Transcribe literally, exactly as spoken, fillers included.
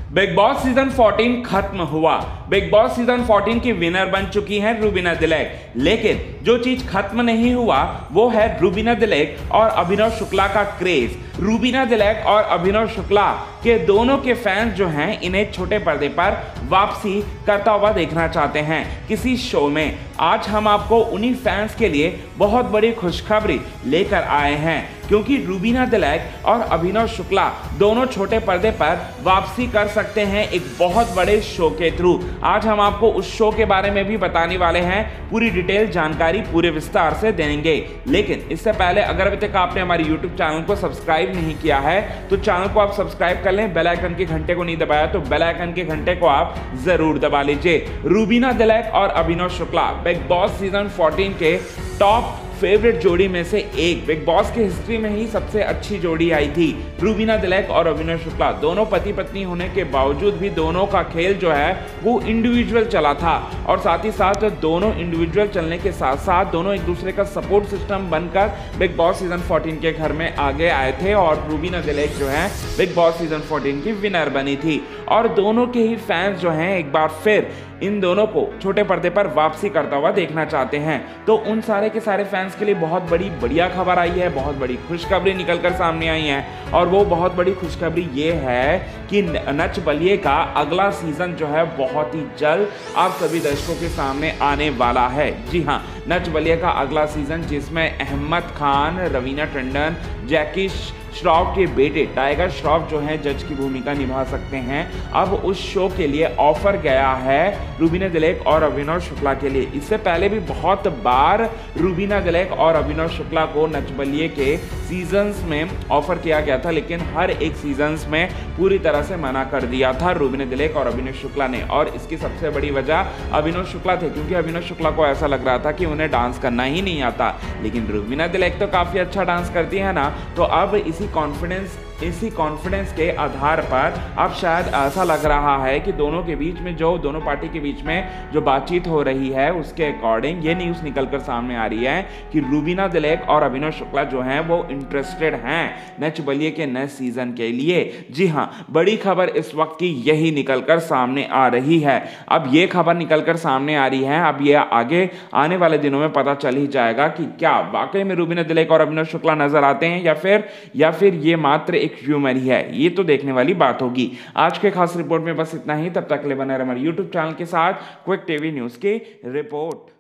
Big Boss season चौदह खत्म हुआ। बिग बॉस सीजन चौदह की विनर बन चुकी हैं रूबीना दिलेक। लेकिन जो चीज खत्म नहीं हुआ वो है रूबीना दिलेक और अभिनव शुक्ला का क्रेज। रूबीना दिलेक और अभिनव शुक्ला के दोनों के फैंस जो हैं इन्हें छोटे पर्दे पर वापसी करता हुआ देखना चाहते हैं किसी शो में। आज हम आपको उन्हीं फैंस के लिए बहुत बड़ी खुशखबरी लेकर आए हैं, क्योंकि रूबीना दिलेक और अभिनव शुक्ला दोनों छोटे पर्दे पर वापसी कर सकते हैं एक बहुत बड़े शो के थ्रू। आज हम आपको उस शो के बारे में भी बताने वाले हैं, पूरी डिटेल जानकारी पूरे विस्तार से देंगे। लेकिन इससे पहले अगर अभी तक आपने हमारे यूट्यूब चैनल को सब्सक्राइब नहीं किया है तो चैनल को आप सब्सक्राइब कर लें। बेल आइकन के घंटे को नहीं दबाया तो बेल आइकन के घंटे को आप जरूर दबा लीजिए। रूबीना दिलेक और Abhinav Shukla Bigg Boss season चौदह के टॉप फेवरेट जोड़ी में से एक, बिग बॉस की हिस्ट्री में ही सबसे अच्छी जोड़ी आई थी। रूबीना दिलेक और अभिनव शुक्ला दोनों पति पत्नी होने के बावजूद भी दोनों का खेल जो है वो इंडिविजुअल चला था, और साथ ही साथ दोनों इंडिविजुअल चलने के साथ साथ दोनों एक दूसरे का सपोर्ट सिस्टम बनकर बिग बॉस सीजन चौदह के घर में आगे आए थे। और रूबीना दिलेक जो है बिग बॉस सीजन चौदह की विनर बनी थी, और दोनों के ही फैंस जो हैं एक बार फिर इन दोनों को छोटे पर्दे पर वापसी करता हुआ देखना चाहते हैं। तो उन सारे के सारे फैंस के लिए बहुत बड़ी बढ़िया खबर आई है, बहुत बड़ी खुशखबरी निकलकर सामने आई है। और वो बहुत बड़ी खुशखबरी ये है कि नच बलिए का अगला सीजन जो है बहुत ही जल्द आप सभी दर्शकों के सामने आने वाला है। जी हाँ, नच बलिए का अगला सीजन जिसमें अहमद खान, रवीना टंडन, जैकी श्रॉफ के बेटे टाइगर श्रॉफ जो हैं जज की भूमिका निभा सकते हैं। अब उस शो के लिए ऑफर गया है रूबीना दिलेक और अभिनव शुक्ला के लिए। इससे पहले भी बहुत बार रूबीना दिलेक और अभिनव शुक्ला को नच बलिए के सीजन्स में ऑफर किया गया था, लेकिन हर एक सीजन्स में पूरी तरह से मना कर दिया था रूबीना दिलेक और अभिनव शुक्ला ने। और इसकी सबसे बड़ी वजह अभिनव शुक्ला थे, क्योंकि अभिनव शुक्ला को ऐसा लग रहा था कि उन्हें डांस करना ही नहीं आता। लेकिन रूबीना दिलेक तो काफ़ी अच्छा डांस करती है ना, तो अब इसी कॉन्फिडेंस इसी कॉन्फिडेंस के आधार पर अब शायद ऐसा लग रहा है कि दोनों के बीच में जो दोनों पार्टी के बीच में जो बातचीत हो रही है उसके अकॉर्डिंग ये न्यूज़ निकलकर सामने आ रही है कि रूबीना दिलेक और अभिनव शुक्ला जो हैं वो इंटरेस्टेड हैं नच बलिए के नए सीजन के लिए। जी हाँ, बड़ी खबर इस वक्त की यही निकलकर सामने आ रही है। अब ये खबर निकलकर सामने आ रही है, अब ये आगे आने वाले दिनों में पता चल ही जाएगा कि क्या वाकई में रूबीना दिलेक और अभिनव शुक्ला नजर आते हैं या फिर या फिर ये मात्र एक ह्यूमर ही है। ये तो देखने वाली बात होगी। आज के खास रिपोर्ट में बस इतना ही। तब तक के लिए बने रहे हमारे यूट्यूब चैनल के साथ क्विक टीवी न्यूज़ की रिपोर्ट।